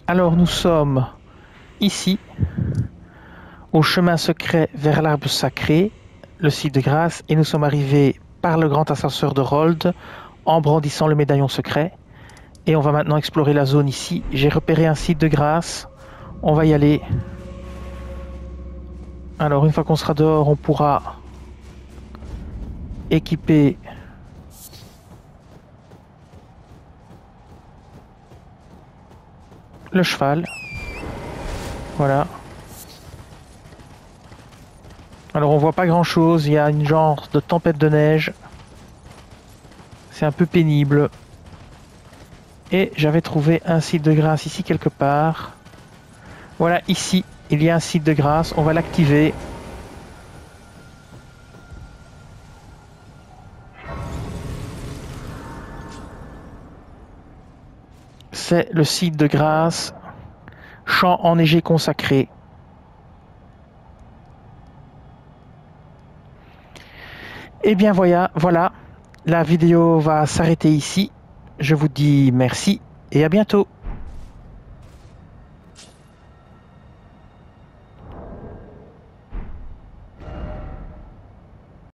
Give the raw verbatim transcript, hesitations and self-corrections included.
Alors nous sommes ici, au chemin secret vers l'arbre sacré, le site de grâce, et nous sommes arrivés par le grand ascenseur de Rold en brandissant le médaillon secret. Et on va maintenant explorer la zone ici. J'ai repéré un site de grâce, on va y aller. Alors une fois qu'on sera dehors, on pourra équiper le cheval. Voilà. Alors on voit pas grand chose, il y a une genre de tempête de neige. C'est un peu pénible. Et j'avais trouvé un site de grâce ici quelque part. Voilà, ici, il y a un site de grâce, on va l'activer. C'est le site de grâce, champ enneigé consacré. Et bien voilà, voilà, la vidéo va s'arrêter ici. Je vous dis merci et à bientôt.